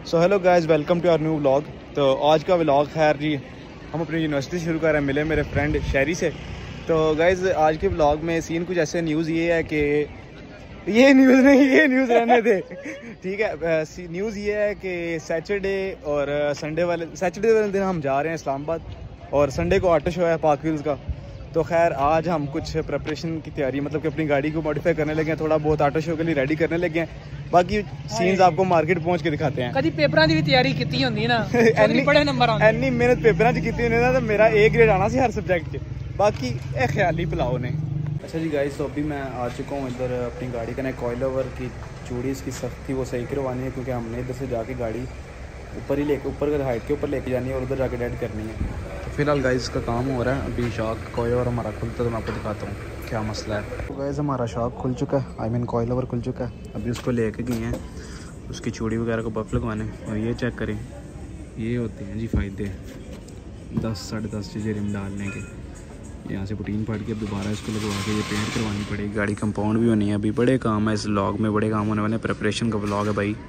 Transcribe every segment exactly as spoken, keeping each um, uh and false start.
So hello guys, welcome to our new vlog. तो आज का व्लॉग खैर जी हम अपनी यूनिवर्सिटी शुरू कर रहे हैं, मिले मेरे फ्रेंड शहरी से। तो गाइस आज के व्लॉग में सीन कुछ ऐसे, न्यूज़ ये है कि ये न्यूज़ नहीं ये न्यूज़ रहने दे ठीक है। न्यूज़ ये है कि सैटरडे और संडे वाले सैटरडे वाले दिन हम जा रहे हैं इस्लामाबाद और संडे को ऑटो शो है पार्क व्हील्स का। तो खैर आज हम कुछ प्रिपरेशन की तैयारी, मतलब कि अपनी गाड़ी को मॉडिफाई करने लगे हैं, थोड़ा बहुत ऑटो शो के लिए रेडी करने लगे हैं। बाकी सीन्स आपको मार्केट पहुंच के दिखाते हैं। कभी पेपरां दी भी तैयारी कीती होंदी ना एनी बड़े नंबर आंदे एनी मेहनत पेपरां च कीती होंदी ना तो मेरा ए ग्रेड आना सी हर सब्जेक्ट च। बाकी ए ख्याली पुलाओ ने। अच्छा जी गाइस, तो अभी मैं आ चुका हूँ इधर अपनी गाड़ी का ना कॉइल ओवर की चूड़ी इसकी सख्त थी वो सही करवानी है, क्योंकि हमने इधर से जाके गाड़ी ऊपर ही लेके ऊपर का हाइट के ऊपर लेके जानी है और उधर जाके डेड करनी है। तो फिलहाल गाइस का काम हो रहा है। अभी शॉक कॉइल ओवर हमारा खुलता तो मैं आपको दिखाता हूँ क्या मसला है। तो गाइस हमारा शॉक खुल चुका है, आई मीन कॉइल ओवर खुल चुका है। अभी उसको लेके गए हैं उसकी चूड़ी वगैरह को बफ लगवाने। और ये चेक करें, ये होते हैं जी फ़ायदे दस साढ़े दस चीज़ें रिम डालने के। यहाँ से पुटीन फाड़ के दोबारा इसको लगवा के ये पेंट करवानी पड़ेगी। गाड़ी कंपाउंड भी होनी है। अभी बड़े काम है इस व्लॉग में, बड़े काम होने वाले। प्रिपरेशन का व्लॉग है भाई।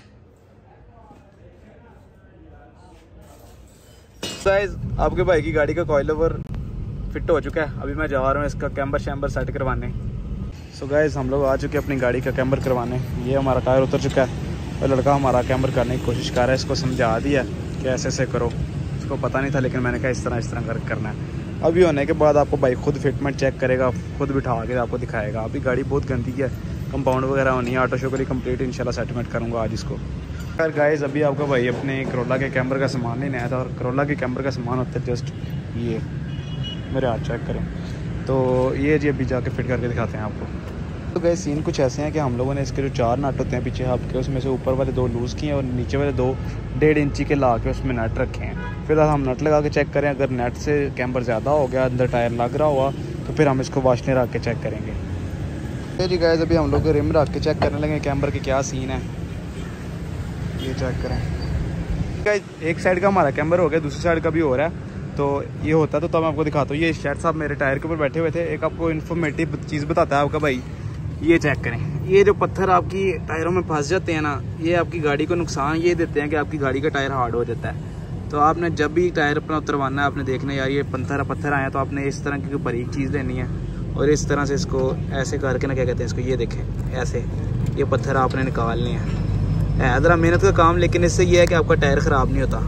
गाइस आपके भाई की गाड़ी का कॉइल ओवर फिट हो चुका है। अभी मैं जा रहा हूँ इसका कैम्बर शैम्बर सेट करवाने। सो गाइस हम लोग आ चुके हैं अपनी गाड़ी का कैम्बर करवाने। ये हमारा टायर उतर चुका है और लड़का हमारा कैम्बर करने की कोशिश कर रहा है। इसको समझा दिया कि ऐसे ऐसे करो, इसको पता नहीं था लेकिन मैंने कहा इस तरह इस तरह कर करना है। अभी होने के बाद आपको भाई खुद फिटमेंट चेक करेगा, खुद बिठा के आपको दिखाएगा। अभी गाड़ी बहुत गंदी है, कंपाउंड वगैरह होनी है। ऑटो शो के लिए कंप्लीट इंशाल्लाह सेटलमेंट करूँगा आज इसको। यार गाइस अभी आपका भाई अपने करोला के कैमर का सामान लेने आया था और करोला के कैमर का सामान होता है जस्ट ये, मेरे हाथ चेक करें तो ये जी अभी जाके फिट करके दिखाते हैं आपको। तो गाइस सीन कुछ ऐसे हैं कि हम लोगों ने इसके जो चार नट होते हैं पीछे हब के, उसमें से ऊपर वाले दो लूज़ किए हैं और नीचे वाले दो डेढ़ इंची के ला के उसमें नट रखे हैं। फिलहाल हम नट लगा के चेक करें, अगर नट से कैम्बर ज़्यादा हो गया, अंदर टायर लग रहा हुआ तो फिर हम इसको वाशने रख के चेक करेंगे। तो जी गाइस अभी हम लोग रिम रख के चेक करने लगे कैम्बर के क्या सीन है, ये चेक करें। एक साइड का हमारा कैम्बर हो गया, दूसरी साइड का भी हो रहा है। तो ये होता तो, तो मैं आपको दिखाता हूँ। ये शेर साहब मेरे टायर के ऊपर बैठे हुए थे। एक आपको इन्फॉर्मेटिव चीज़ बताता है आपका भाई, ये चेक करें। ये जो पत्थर आपकी टायरों में फंस जाते हैं ना, ये आपकी गाड़ी को नुकसान ये देते हैं कि आपकी गाड़ी का टायर हार्ड हो जाता है। तो आपने जब भी टायर अपना उतरवाना है, आपने देखना यार ये पत्थर पत्थर आए तो आपने इस तरह की बारीक चीज़ लेनी है और इस तरह से इसको ऐसे करके ना, क्या कहते हैं इसको, ये देखें ऐसे, ये पत्थर आपने निकालने हैं। है ज़रा मेहनत का काम, लेकिन इससे ये है कि आपका टायर ख़राब नहीं होता।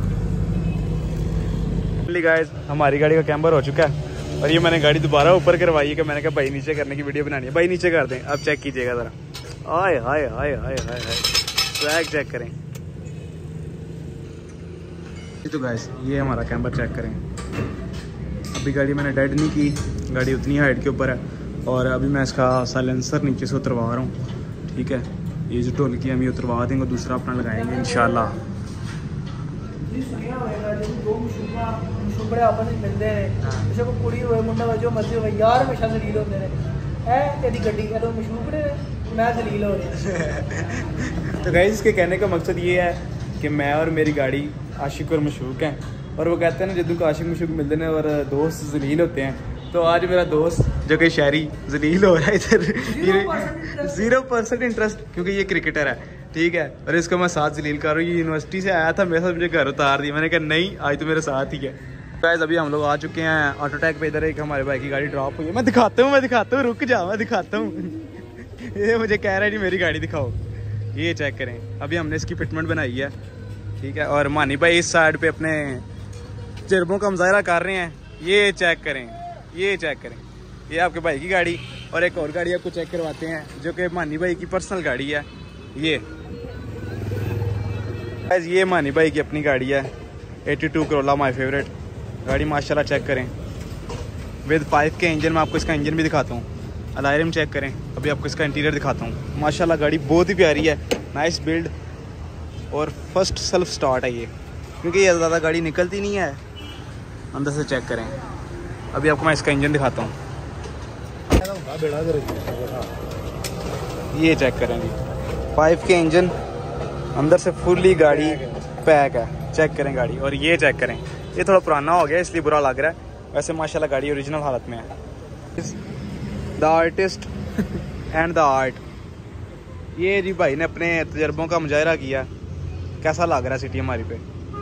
गाइस हमारी गाड़ी का कैम्बर हो चुका है और ये मैंने गाड़ी दोबारा ऊपर करवाई है कि मैंने कहा भाई नीचे करने की वीडियो बनानी है। भाई नीचे कर दें, अब चेक कीजिएगा ज़रा। आए हाय हाय हाय हाय हाय स्वैग चेक करें। तो गाइस ये हमारा कैम्बर चेक करें। अभी गाड़ी मैंने डेड नहीं की, गाड़ी उतनी हाइट के ऊपर है और अभी मैं इसका साइलेंसर नीचे से उतरवा रहा हूँ। ठीक है, ये जो ढोलकी हम ये उतरवा देंगे, दूसरा अपना लगाएंगे इंशाल्लाह। तो गाइस इसके कहने का मकसद ये है कि मैं और मेरी गाड़ी आशिक और मशूक हैं और वो कहते हैं ना जदू को आशिक मशूक मिलते हैं और दोस्त जलील होते हैं। तो आज मेरा दोस्त जो कि शहरी जलील हो रहा है इधर, जीरो परसेंट इंटरेस्ट, क्योंकि ये क्रिकेटर है। ठीक है, और इसको मैं साथ जलील कर रहा हूँ। ये यूनिवर्सिटी से आया था, मेरे साथ मुझे घर उतार दी। मैंने कहा नहीं आज तो मेरे साथ ही है। गाइस अभी हम लोग आ चुके हैं ऑटो टैक पे। इधर एक हमारे भाई की गाड़ी ड्रॉप हुई है। मैं दिखाता हूँ मैं दिखाता हूँ रुक जा, मैं दिखाता हूँ ये मुझे कह रहा है जी मेरी गाड़ी दिखाओ। ये चेक करें, अभी हमने इसकी फिटमेंट बनाई है। ठीक है, और मानी भाई इस साइड पे अपने जज्बों का मुजाहरा कर रहे हैं। ये चेक करें, ये चेक करें, ये आपके भाई की गाड़ी। और एक और गाड़ी आपको चेक करवाते हैं जो कि मानी भाई की पर्सनल गाड़ी है। ये ये मानी भाई की अपनी गाड़ी है, eighty two Corolla my favourite गाड़ी माशाल्लाह। चेक करें विद पाइप के इंजन में, आपको इसका इंजन भी दिखाता हूँ। अलायरम चेक करें, अभी आपको इसका इंटीरियर दिखाता हूँ। माशाल्लाह गाड़ी बहुत ही प्यारी है, नाइस बिल्ड और फर्स्ट सेल्फ स्टार्ट है ये, क्योंकि ये ज़्यादा गाड़ी निकलती नहीं है। अंदर से चेक करें, अभी आपको मैं इसका इंजन दिखाता हूँ। ये चेक करें जी, पाइप के इंजन, अंदर से फुल्ली गाड़ी पैक है। चेक करें गाड़ी, और ये चेक करें, ये थोड़ा पुराना हो गया इसलिए बुरा लग रहा है, वैसे माशाल्लाह गाड़ी ओरिजिनल हालत में है। The artist and the art, ये जी भाई ने अपने तजर्बों का मुजाहरा किया। कैसा लग रहा है सिटी हमारी पे।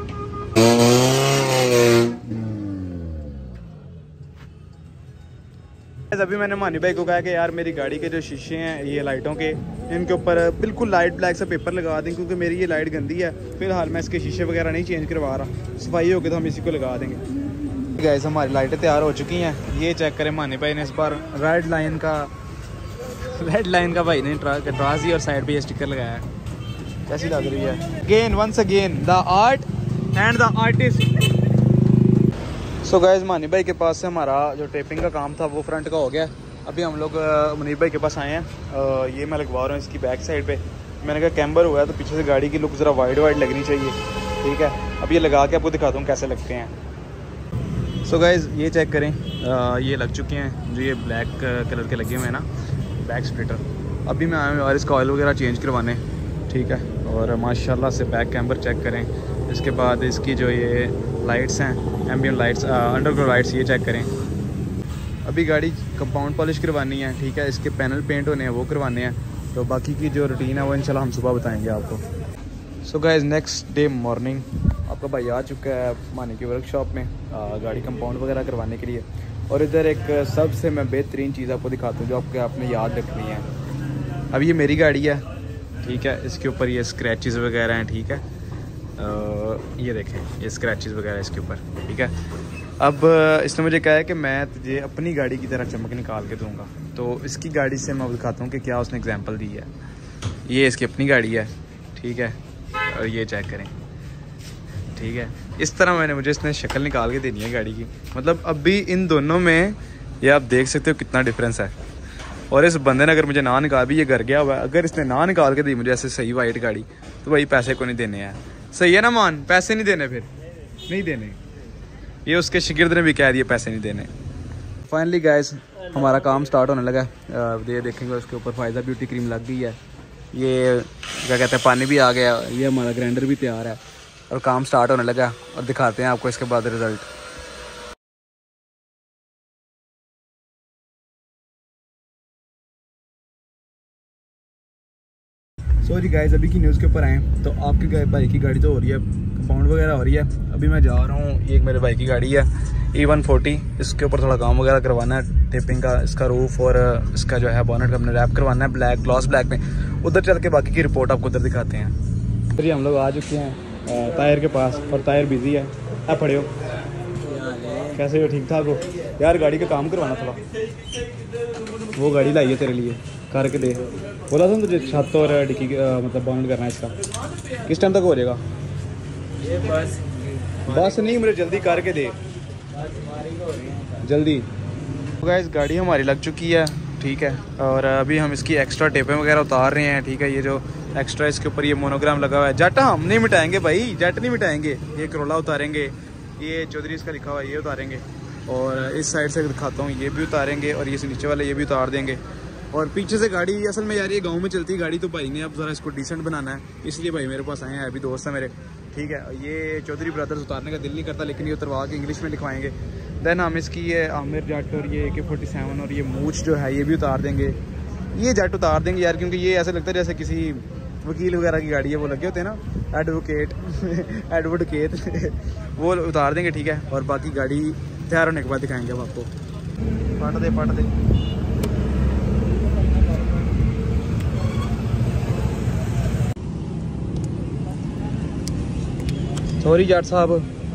अभी मैंने मानी भाई को कहा कि यार मेरी गाड़ी के जो शीशे हैं ये लाइटों के, इनके ऊपर बिल्कुल लाइट ब्लैक सा पेपर लगा दें, क्योंकि मेरी ये लाइट गंदी है। फिलहाल मैं इसके शीशे वगैरह नहीं चेंज करवा रहा, सफाई होगी तो हम इसी को लगा देंगे। गाइस हमारी लाइटें तैयार हो चुकी हैं। ये चेक करें, मानी भाई ने इस बार रेड लाइन का रेड लाइन का भाई ने ट्रास दी और साइड पे ये स्टिकर लगाया है। कैसी लग रही है? Again once again the art and the artist. So guys Mani भाई के पास से हमारा जो टेपिंग का काम था वो फ्रंट का हो गया। अभी हम लोग मुनीब भाई के पास आए हैं। आ, ये मैं लगवा रहा हूँ इसकी बैक साइड पे। मैंने कहा कैम्बर हुआ है तो पीछे से गाड़ी की लुक ज़रा वाइड वाइड लगनी चाहिए, ठीक है। अब ये लगा के आपको दिखाता हूँ कैसे लगते हैं। सो गाइस ये चेक करें, आ, ये लग चुके हैं जो ये ब्लैक कलर के लगे हुए हैं ना बैक स्प्लिटर। अभी मैं आया हूँ और इसका ऑयल वगैरह चेंज करवाने, ठीक है। और माशाल्लाह से बैक कैम्बर चेक करें। इसके बाद इसकी जो ये लाइट्स हैं एम्बियंट लाइट्स, अंडरग्लो लाइट्स, ये चेक करें। अभी गाड़ी कंपाउंड पॉलिश करवानी है, ठीक है। इसके पैनल पेंट होने हैं वो करवाने हैं। तो बाकी की जो रूटीन है वो इंशाल्लाह हम सुबह बताएंगे आपको। So guys next day morning आपका भाई आ चुका है मानी की वर्कशॉप में आ, गाड़ी कंपाउंड वगैरह करवाने के लिए। और इधर एक सबसे मैं बेहतरीन चीज़ आपको दिखाता हूँ जो आपके आपने याद रखनी है। अब ये मेरी गाड़ी है, ठीक है। इसके ऊपर ये स्क्रैचेस वगैरह हैं, ठीक है। Uh, ये देखें ये स्क्रैचेस वगैरह इसके ऊपर, ठीक है। अब इसने मुझे कहा है कि मैं तुझे अपनी गाड़ी की तरह चमक निकाल के दूंगा। तो इसकी गाड़ी से मैं दिखाता हूँ कि क्या उसने एग्जांपल दी है। ये इसकी अपनी गाड़ी है, ठीक है। और ये चेक करें, ठीक है। इस तरह मैंने मुझे इसने शक्ल निकाल के देनी है गाड़ी की। मतलब अभी इन दोनों में ये आप देख सकते हो कितना डिफरेंस है। और इस बंदे ने अगर मुझे ना निकाल भी, ये घर गया हुआ है, अगर इसने ना निकाल के दी मुझे ऐसे सही वाइट गाड़ी, तो भाई पैसे को नहीं देने हैं। सही है ना मान? पैसे नहीं देने, फिर नहीं देने। ये उसके शागिर्द ने भी कह दिए पैसे नहीं देने। फाइनली गाइस हमारा काम स्टार्ट होने लगा। ये देखेंगे उसके ऊपर फायदा ब्यूटी क्रीम लग गई है। ये क्या कहते हैं पानी भी आ गया। ये हमारा ग्राइंडर भी तैयार है और काम स्टार्ट होने लगा। और दिखाते हैं आपको इसके बाद रिजल्ट। सॉरी गाइस अभी की न्यूज़ के ऊपर आए तो आपके भाई की गाड़ी तो हो रही है, कंपाउंड वगैरह हो रही है। अभी मैं जा रहा हूँ, ये एक मेरे भाई की गाड़ी है ई वन फोर्टी। इसके ऊपर थोड़ा काम वगैरह करवाना है, टेपिंग का, इसका रूफ और इसका जो है बोनेट का अपने रैप करवाना है ब्लैक ग्लॉस ब्लैक में। उधर चल के बाकी की रिपोर्ट आपको उधर दिखाते हैं। फिर हम लोग आ चुके हैं टायर के पास और टायर बिजी है। आप पड़े हो कैसे हो? ठीक ठाक हो यार? गाड़ी का काम करवाना थोड़ा, वो गाड़ी लाई है तेरे लिए, करके दे। बोला था तुझे छत और डिक्की मतलब बोनेट करना है इसका। किस टाइम तक हो जाएगा? ये बस बस नहीं, मुझे जल्दी करके दे जल्दी। तो गाइस गाड़ी हमारी लग चुकी है, ठीक है। और अभी हम इसकी एक्स्ट्रा टेपें वगैरह उतार रहे हैं, ठीक है। ये जो एक्स्ट्रा इसके ऊपर ये मोनोग्राम लगा हुआ है, जट हम नहीं मिटाएंगे भाई, जट नहीं मिटाएंगे। ये करोला उतारेंगे, ये चौधरी इसका लिखा हुआ है ये उतारेंगे। और इस साइड से दिखाता हूँ, ये भी उतारेंगे। और ये से नीचे वाले ये भी उतार देंगे। और पीछे से गाड़ी असल में यार ये गांव में चलती है गाड़ी, तो भाई ने अब ज़रा इसको डिसेंट बनाना है, इसलिए भाई मेरे पास आए हैं। अभी दोस्त है मेरे, ठीक है। ये चौधरी ब्रदर्स उतारने का दिल नहीं करता, लेकिन ये उतरवा के इंग्लिश में लिखवाएंगे। देन हम इसकी ये आमिर जट और ये ए के फोर्टी सेवन और ये मूछ जो है ये भी उतार देंगे। ये जट उतार देंगे यार, क्योंकि ये ऐसा लगता है जैसे किसी वकील वगैरह की गाड़ी है, वो लगे होते हैं ना एडवोकेट एडवोकेट वो उतार देंगे, ठीक है। और बाकी गाड़ी तैयार होने के बाद दिखाएंगे हम आपको। पट दे पट दे सॉरी जाट साहब।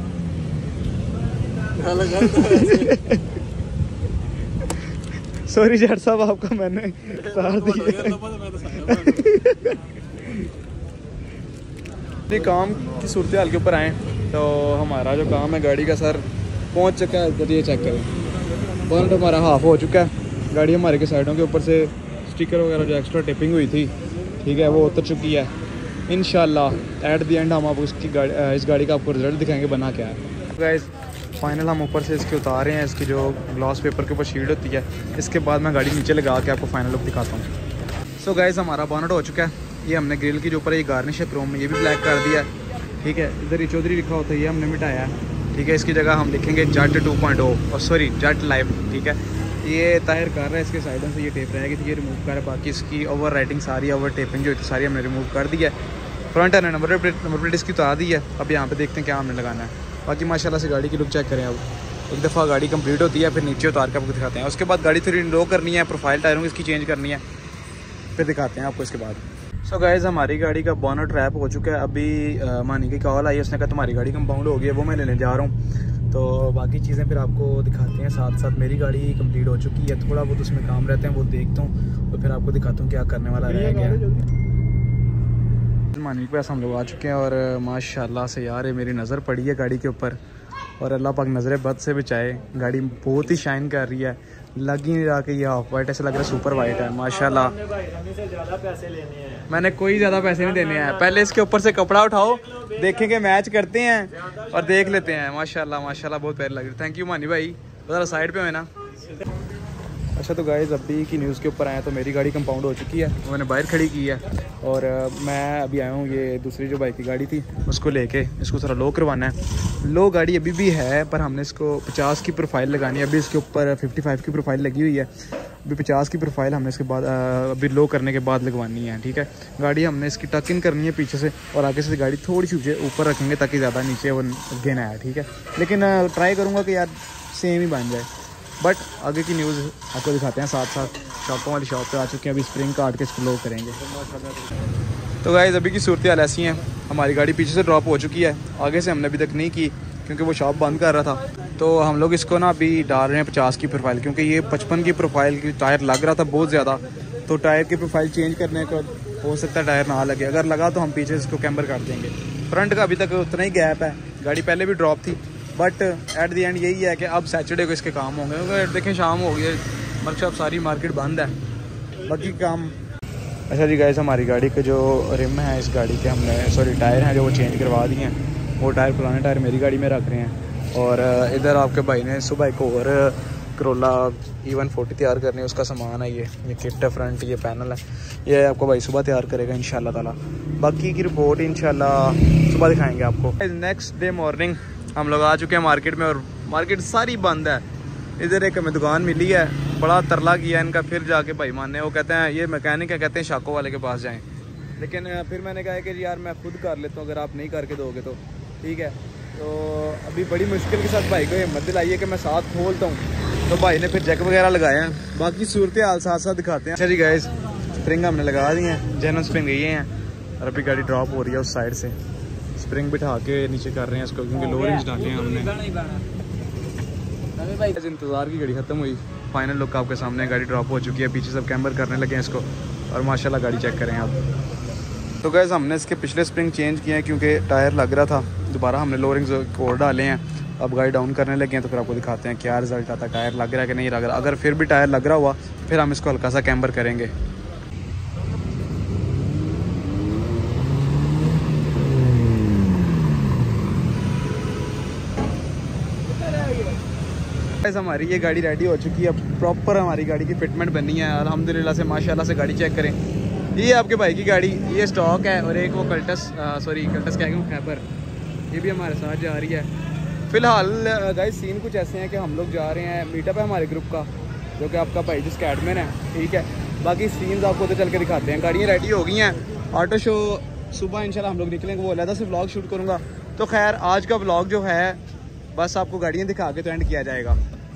सॉरी जाट साहब आपका मैंने उतार दिया। काम की सूरत हाल के ऊपर आए तो हमारा जो काम है गाड़ी का सर पहुंच चुका है। तो ये चेक करें, बोनट हमारा हाफ हो चुका है। गाड़ी हमारे के साइडों के ऊपर से स्टिकर वगैरह जो एक्स्ट्रा टेपिंग हुई थी, ठीक है, वो उतर चुकी है। इंशाल्लाह एट द एंड हम आपको इसकी गाड़ी इस गाड़ी का आपको रिजल्ट दिखाएंगे बना क्या है। गाइस फाइनल हम ऊपर से इसके उतार रहे हैं, इसकी जो ग्लास पेपर के ऊपर शील्ड होती है। इसके बाद मैं गाड़ी नीचे लगा के आपको फाइनल लुक दिखाता हूँ। सो गाइस हमारा बोनट हो चुका है। ये हमने ग्रिल की जो ऊपर ये गार्निश है क्रोम में, ये भी ब्लैक कर दिया है, ठीक है। इधर ये चौधरी लिखा होता है, ये हमने मिटाया है, ठीक है। इसकी जगह हम लिखेंगे जट टू पॉइंट ओ और सॉरी जट लाइव, ठीक है। ये ताहिर कर रहा है, इसके साइडों से ये टेप रहेगी तो ये रिमूव कर है। बाकी इसकी ओवर राइटिंग सारी ओवर टेपिंग जो थी सारी हमने रिमूव कर दिया है। फ्रंट है नंबर प्लेट नंबर प्लेट इसकी उतार दी है। अब यहाँ पे देखते हैं क्या हमने लगाना है। बाकी माशाल्लाह से गाड़ी की लुक चेक करें। अब एक दफ़ा गाड़ी कंप्लीट होती है फिर नीचे उतार के आपको दिखाते हैं। उसके बाद गाड़ी थोड़ी लो करनी है, प्रोफाइल टायरों की इसकी चेंज करनी है, फिर दिखाते हैं आपको इसके बाद। सो so गाइज़ हमारी गाड़ी का बोनट रैप हो चुका है। अभी आ, मानी की कॉल आई, उसने कहा तुम्हारी गाड़ी कंपाउंड हो गई है, वो मैं लेने जा रहा हूँ। तो बाकी चीज़ें फिर आपको दिखाते हैं साथ साथ। मेरी गाड़ी कंप्लीट हो चुकी है, थोड़ा बहुत उसमें काम रहते हैं वो देखता हूँ, तो फिर आपको दिखाता हूँ क्या करने वाला रह गया। मानी के पास हम लोग आ चुके हैं और माशाल्लाह से यार ये मेरी नज़र पड़ी है गाड़ी के ऊपर, और अल्लाह पाक नज़रें बद से बचाए। गाड़ी बहुत ही शाइन कर रही है, लग ही नहीं रहा कि ये ऑफ वाइट, ऐसा लग रहा है सुपर वाइट है माशाल्लाह। मैंने कोई ज़्यादा पैसे नहीं देने हैं, पहले इसके ऊपर से कपड़ा उठाओ, देखेंगे मैच करते हैं और देख लेते हैं। माशाल्लाह माशाल्लाह बहुत प्यारी लग रही है। थैंक यू मानी भाई, ज़रा साइड पे है ना। अच्छा तो गाइज़ अभी की न्यूज़ के ऊपर आया तो मेरी गाड़ी कंपाउंड हो चुकी है, वो मैंने बाहर खड़ी की है और मैं अभी आया हूँ ये दूसरी जो बाइक की गाड़ी थी उसको लेके, इसको थोड़ा लो करवाना है। लो गाड़ी अभी भी है पर हमने इसको पचास की प्रोफाइल लगानी है। अभी इसके ऊपर पचपन की प्रोफाइल लगी हुई है, अभी पचास की प्रोफाइल हमने इसके बाद अभी लो करने के बाद लगवानी है। ठीक है, गाड़ी हमने इसकी टक इन करनी है पीछे से और आगे से गाड़ी थोड़ी सी ऊपर रखेंगे ताकि ज़्यादा नीचे वो गिन आए। ठीक है, लेकिन ट्राई करूँगा कि यार सेम ही बन जाए। बट आगे की न्यूज़ आपको दिखाते हैं साथ साथ। शॉपों वाली शॉप पे आ चुके हैं, अभी स्प्रिंग काट के इसको लो करेंगे। तो गाइस अभी की सूरत हाल ऐसी है, हमारी गाड़ी पीछे से ड्रॉप हो चुकी है, आगे से हमने अभी तक नहीं की क्योंकि वो शॉप बंद कर रहा था। तो हम लोग इसको ना अभी डाल रहे हैं पचास की प्रोफाइल, क्योंकि ये पचपन की प्रोफाइल की टायर लग रहा था बहुत ज़्यादा, तो टायर की प्रोफाइल चेंज करने को हो सकता है टायर ना लगे। अगर लगा तो हम पीछे इसको कैम्बर कर देंगे। फ्रंट का अभी तक उतना ही गैप है, गाड़ी पहले भी ड्रॉप थी, बट एट दी एंड यही है कि अब सैटरडे को इसके काम होंगे क्योंकि देखें शाम हो गई है, वर्कशॉप सारी मार्केट बंद है, बाकी काम। अच्छा जी गाइस हमारी गाड़ी के जो रिम है इस गाड़ी के हमने सॉरी टायर हैं जो वो चेंज करवा दिए हैं। वो टायर पुराने टायर मेरी गाड़ी में रख रहे हैं और इधर आपके भाई ने सुबह एक और करोला ई वन फोर्टी तैयार करनी है, उसका सामान है ये ये किट है, फ्रंट ये पैनल है, ये आपको भाई सुबह तैयार करेगा इंशाल्लाह ताला। बाकी की रिपोर्ट इंशाल्लाह सुबह दिखाएंगे आपको। नेक्स्ट डे मॉर्निंग हम लोग आ चुके हैं मार्केट में और मार्केट सारी बंद है। इधर एक हमें दुकान मिली है, बड़ा तरला किया इनका, फिर जाके भाई माने वो कहते हैं ये मैकेनिक है, कहते हैं शाको वाले के पास जाएं, लेकिन फिर मैंने कहा कि यार मैं खुद कर लेता हूँ अगर आप नहीं करके दोगे तो ठीक है। तो अभी बड़ी मुश्किल के साथ भाई को हिम्मत दिलाई है कि मैं साथ खोलता हूँ, तो भाई ने फिर जैक वगैरह लगाए हैं। बाकी सूरत हाल साथ साथ दिखाते हैं। अच्छा जी गाइस स्प्रिंग हमने लगा दी हैं, जैन स्प्रिंग ये हैं और अभी गाड़ी ड्रॉप हो रही है उस साइड से। स्प्रिंग बिठा के नीचे कर रहे हैं इसको क्योंकि लो रेंज डाले हैं हमने। इंतज़ार की घड़ी ख़त्म हुई, फाइनल लुक आपके सामने, गाड़ी ड्रॉप हो चुकी है, पीछे सब कैम्बर करने लगे हैं इसको और माशाल्लाह गाड़ी चेक करें आप। तो गैस हमने इसके पिछले स्प्रिंग चेंज किए हैं क्योंकि टायर लग रहा था, दोबारा हमने लो रिंग्स और डाले हैं। अब गाड़ी डाउन करने लगे हैं तो फिर आपको दिखाते हैं क्या रिजल्ट आता है, टायर लग रहा है कि नहीं लग रहा। अगर फिर भी टायर लग रहा हुआ फिर हम इसको हल्का सा कैम्बर करेंगे। हमारी ये गाड़ी रेडी हो चुकी है, प्रॉपर हमारी गाड़ी की फिटमेंट बनी है अल्हम्दुलिल्लाह से, माशाल्लाह से। गाड़ी चेक करें, ये आपके भाई की गाड़ी, ये स्टॉक है और एक वो कल्टस सॉरी कल्टस कह गया खैबर, ये भी हमारे साथ जा रही है। फ़िलहाल गाइस सीन कुछ ऐसे हैं कि हम लोग जा रहे हैं, मीटअप है हमारे ग्रुप का जो कि आपका भाई जिसका एडमिन है, ठीक है। बाकी सीन्स आपको उधर चल के दिखाते हैं। गाड़ियाँ रेडी हो गई हैं, ऑटो शो सुबह इंशाल्लाह हम लोग निकलेंगे, वो अलग से व्लॉग शूट करूँगा। तो खैर आज का व्लॉग जो है बस आपको गाड़ियाँ दिखा के तो एंड किया जाएगा।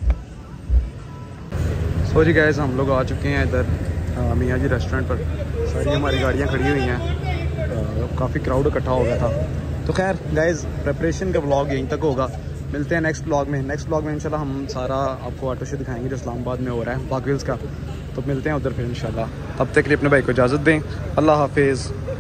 सो जी गाइस हम लोग आ चुके हैं इधर मियाँ जी रेस्टोरेंट पर, सारी हमारी गाड़ियाँ खड़ी हुई हैं, काफ़ी क्राउड इकट्ठा हो गया था। तो खैर गाइस प्रेपरेशन का व्लॉग यहीं तक होगा, मिलते हैं नेक्स्ट व्लॉग में। नेक्स्ट व्लॉग में इंशाल्लाह हम सारा आपको ऑटो शो दिखाएंगे जो इस्लामाबाद में हो रहा है बाग व्हील्स का, तो मिलते हैं उधर फिर इंशाल्लाह। तब तक के लिए अपने भाई को इजाज़त दें, अल्लाह हाफिज़।